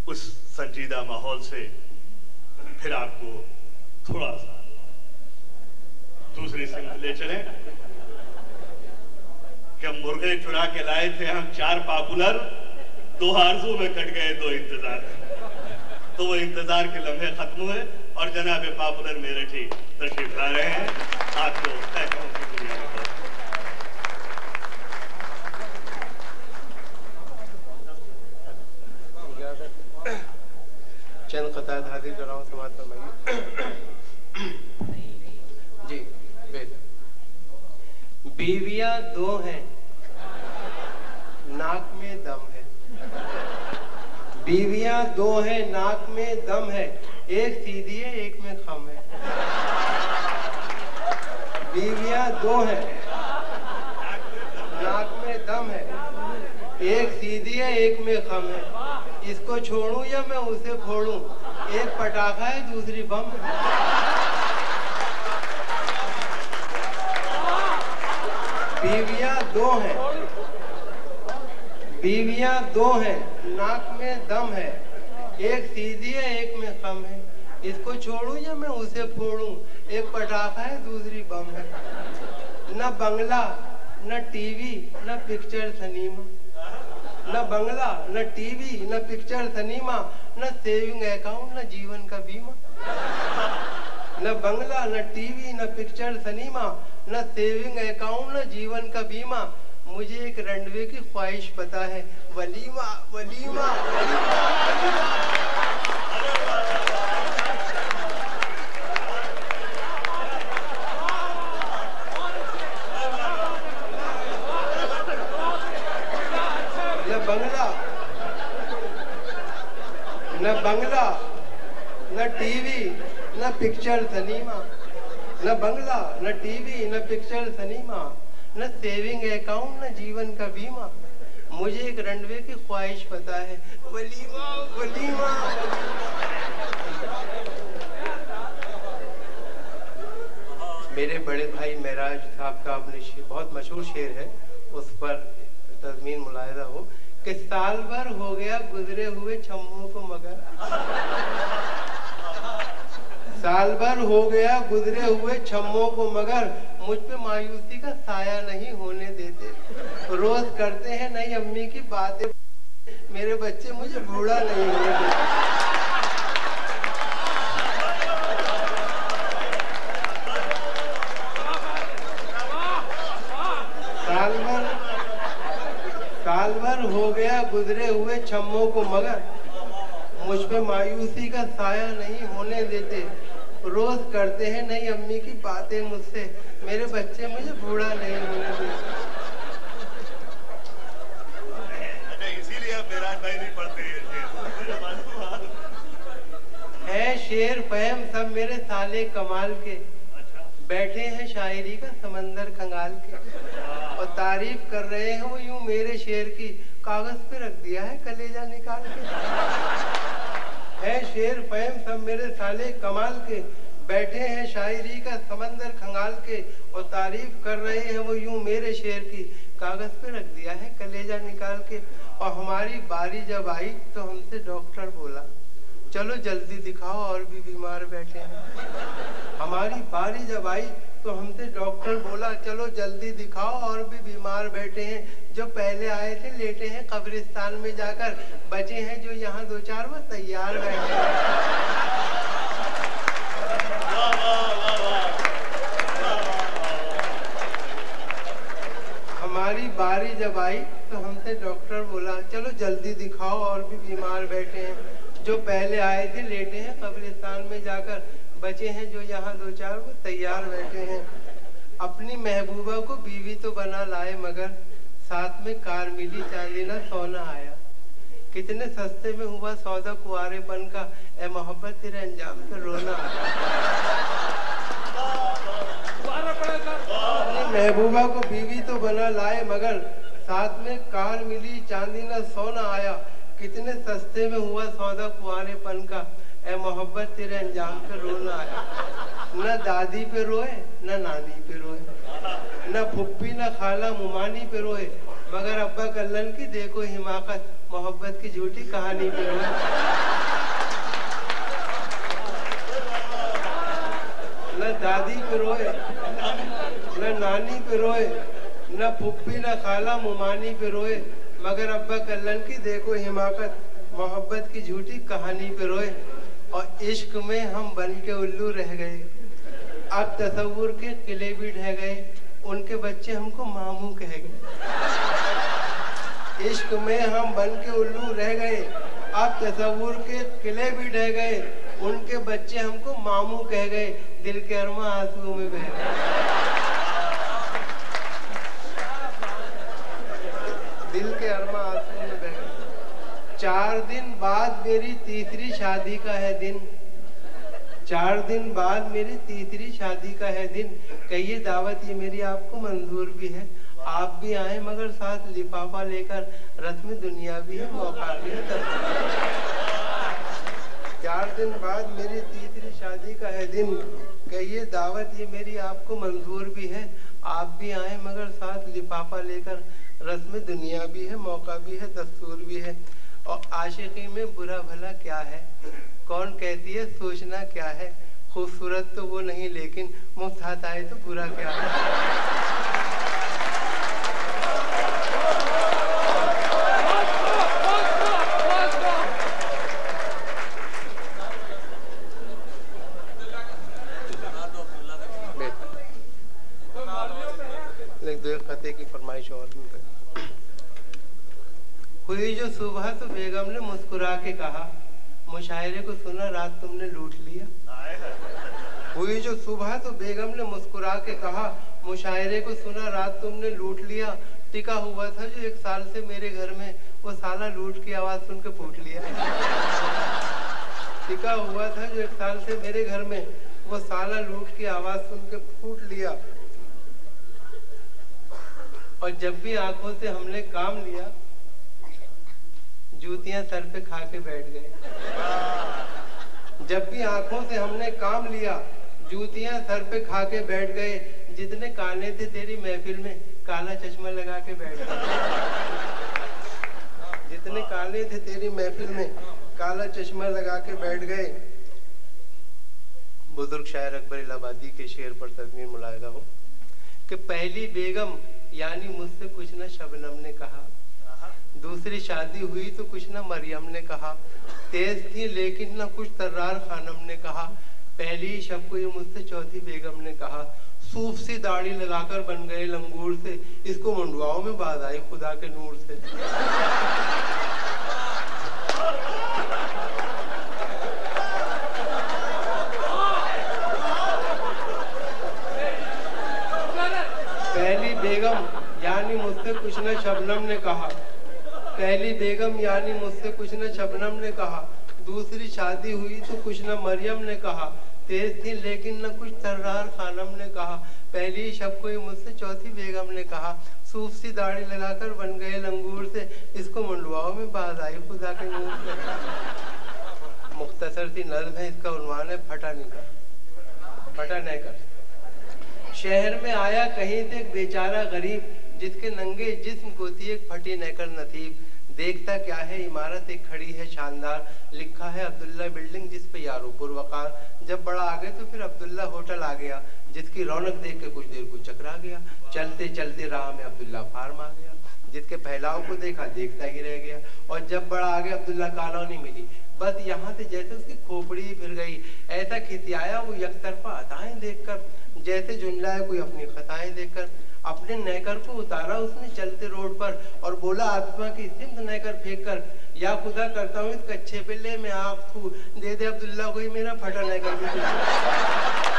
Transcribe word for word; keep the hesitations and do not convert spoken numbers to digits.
उस संजीदा माहौल से फिर आपको थोड़ा सा दूसरी सिंह ले चले कि हम मुर्गे चुरा के लाए थे हम चार पॉपुलर, दो आरज़ू में कट गए दो इंतजार। तो वो इंतजार के लम्हे खत्म हुए और जनाब पॉपुलर मेरठी तशरीफ ला रहे हैं। आपको तहखाओं की दुनिया में बहुत चंद क़तात हाजिर कर रहा हूँ, समाज फरमाइए। जी बेहतर। बीवियां दो हैं, नाक में दम है। बीवियां दो हैं, नाक में दम है, एक सीधी है एक में खम है। बीवियां दो हैं, नाक में दम है, एक सीधी है एक में खम है। इसको छोड़ूं या मैं उसे फोड़ूं, एक पटाखा है दूसरी बम है। बीवियां दो हैं, बीवियां दो हैं, नाक में दम है, एक सीधी है एक में खम है। इसको छोड़ूं या मैं उसे फोड़ूं, एक पटाखा है दूसरी बम है। न बंगला न टीवी न पिक्चर सिनेमा, न बंगला न टीवी न पिक्चर सिनेमा, न सेविंग अकाउंट न जीवन का बीमा। न बंगला न टीवी न पिक्चर सिनेमा, न सेविंग अकाउंट न जीवन का बीमा। मुझे एक रनवे की ख्वाहिश पता है, वलीमा वलीमा वलीमा, वलीमा। न बंगला न टीवी न पिक्चर सिनेमा, न बंगला न टीवी न पिक्चर सिनेमा, न सेविंग अकाउंट न जीवन का बीमा। मुझे एक रनवे की ख्वाहिश पता है, वलीमा वलीमा। मेरे बड़े भाई महराज साहब का अपने बहुत मशहूर शेर है, उस पर तज़मीन मुलाहिज़ा हो कि साल भर हो गया गुजरे हुए छम्मों को मगर, साल भर हो गया गुजरे हुए छम्मों को मगर, मुझ पे मायूसी का साया नहीं होने देते। रोज करते हैं नई अम्मी की बातें, मेरे बच्चे मुझे बूढ़ा नहीं होने देते। साल भर साल भर हो गया गुजरे हुए छम्मों को मगर, मुझ पे मायूसी का साया नहीं होने देते। रोज करते हैं नई अम्मी की बातें मुझसे, मेरे बच्चे मुझे बूढ़ा नहीं होने देते। इसीलिए आप मेराज भाई नहीं पढ़ते हैं। शेर फहम सब मेरे साले कमाल के, बैठे हैं शायरी का समंदर खंगाल के, और तारीफ कर रहे हैं वो यूं मेरे शेर की, कागज पे रख दिया है कलेजा निकाल के। है शेर फहम सब मेरे साले कमाल के, बैठे हैं शायरी का समंदर खंगाल के, और तारीफ कर रहे हैं वो यूं मेरे शेर की, कागज पे रख दिया है कलेजा निकाल के। और हमारी बारी जब आई तो हमसे डॉक्टर बोला, चलो जल्दी दिखाओ और भी बीमार बैठे हैं। हमारी बारी जब आई तो हमसे डॉक्टर बोला, चलो जल्दी दिखाओ और भी बीमार बैठे हैं। जो पहले आए थे लेटे हैं कब्रिस्तान में जाकर, बचे हैं जो यहाँ दो चार वो तैयार बैठे हैं। हमारी बारी जब आई तो हमसे डॉक्टर बोला, चलो जल्दी दिखाओ और भी बीमार बैठे हैं। जो पहले आए थे लेटे हैं कब्रिस्तान में जाकर, बचे हैं जो यहाँ दो चार वो तैयार बैठे हैं। अपनी महबूबा को बीवी तो बना लाए, मगर साथ में कार मिली चांदी ना सोना आया। कितने सस्ते में हुआ सौदा कुआरेपन का, ए मोहब्बत तेरे अंजाम पे रोना आया। अपनी महबूबा को बीवी तो बना लाए, मगर साथ में कार मिली चांदी ना सोना आया। कितने सस्ते में हुआ सौदा कुआरेपन का, ए मोहब्बत तेरे अंजाम पे रोना आया। न दादी पे रोए न नानी पे रोए, न फुप्पी न खाला मुमानी पे रोए, मगर अब्बा कल्लन की देखो हिमाकत, मोहब्बत की झूठी कहानी पे रोए। न दादी पे रोए, न नानी पे रोए, न पुप्पी न खाला मुमानी पे रोए, मगर अब्बा कल्लन की देखो हिमाकत, मोहब्बत की झूठी कहानी पे रोए। और इश्क में हम बन के उल्लू रह गए, अब तसव्वुर के किले भी ढह गए, उनके बच्चे हमको मामू कह गए। इश्क में हम बन के उल्लू रह गए, अब तसव्वुर के किले भी ढह गए, उनके बच्चे हमको मामू कह गए, दिल के अरमा आंसुओं में बह गए। दिल के अरमा आंसुओं में बह गए। चार दिन बाद मेरी तीसरी शादी का है दिन, चार दिन बाद मेरी तीसरी शादी का है दिन, कहिए दावत ये मेरी आपको मंजूर भी है, आप भी आए मगर साथ लिफाफा लेकर, रस्म दुनिया भी है मौका भी है। चार दिन बाद मेरी तीसरी शादी का है दिन, कहिए दावत ये मेरी आपको मंजूर भी है, आप भी आए मगर साथ लिफाफा लेकर, रस्म दुनिया भी है मौका भी है दस्तूर भी है। और आशिकी में बुरा भला क्या है, कौन कहती है सोचना क्या है, खूबसूरत तो वो नहीं लेकिन मुफ्त हाथ आए तो बुरा क्या है। फतेह की फरमाइश और हुई जो सुबह तो बेगम ने मुस्कुरा के कहा, मुशायरे को सुना रात तुमने लूट लिया। हुई जो सुबह तो बेगम ने मुस्कुरा के कहा, मुशायरे को सुना रात तुमने लूट लिया, टिका हुआ था जो एक साल से मेरे घर में, वो साला लूट की आवाज सुन के फूट लिया। टिका हुआ था जो एक साल से मेरे घर में, वो साला लूट की आवाज सुन के फूट लिया। और जब भी आंखों से हमने काम लिया, जूतियां सर पे खा के बैठ गए। जब भी आंखों से हमने काम लिया, जूतियां सर पे खा के बैठ गए, जितने काने थे तेरी महफिल में, काला चश्मा लगा के बैठ गए। जितने काने थे तेरी महफिल में, काला चश्मा लगा के बैठ गए। बुजुर्ग शायर अकबर इलाहाबादी के शेर पर तज़मीन मुलाहिदा हो कि पहली बेगम यानी मुझसे कुछ न शबनम ने कहा, दूसरी शादी हुई तो कुछ न मरियम ने कहा, तेज थी लेकिन न कुछ तर्रार खानम ने कहा, पहली शब को ये मुझसे चौथी बेगम ने कहा, सूफ सी दाढ़ी लगाकर बन गए लंगूर से, इसको मंडुआओं में बात आई खुदा के नूर से। पहली बेगम यानी मुझसे कुछ न शबनम ने कहा, पहली बेगम यानी मुझसे कुछ न शबनम ने कहा, दूसरी शादी हुई तो कुछ न मरियम ने कहा, तेज थी लेकिन न कुछ तर्रार खानम ने कहा, पहली शब को ही मुझसे चौथी बेगम ने कहा, सूफ सी दाढ़ी लगाकर बन गए लंगूर से, इसको मंडुआओं में बात आई खुदा के नूर से। मुख्तसर सी नज़्म है, इसका उन्वान है फटा निकर, फटा नहकर। शहर में आया कहीं से एक बेचारा गरीब, जिसके नंगे जिस्म को थी एक फटी नहकर नसीब, देखता क्या है इमारत एक खड़ी है शानदार, लिखा है अब्दुल्ला बिल्डिंग जिस पे यारो पुरवकार, जब बड़ा आ गए तो फिर अब्दुल्ला होटल आ गया, जिसकी रौनक देख के कुछ देर को चकरा गया, चलते चलते राह में अब्दुल्ला फार्म आ गया, जिसके फैलाव को देखा देखता ही रह गया, और जब बड़ा आ गया अब्दुल्ला कॉलोनी मिली, बस यहाँ से जैसे उसकी खोपड़ी फिर गई, ऐसा खिसियाया वो यकतरफा अताएं देखकर, जैसे झुंझलाया कोई अपनी खताएं देखकर, अपने नहकर को उतारा उसने चलते रोड पर, और बोला आत्मा की सिमत नहकर फेंक कर, या खुदा करता हूँ इस कच्चे पे ले मैं आग थू, दे दे अब्दुल्ला कोई मेरा फटा नहकर भी।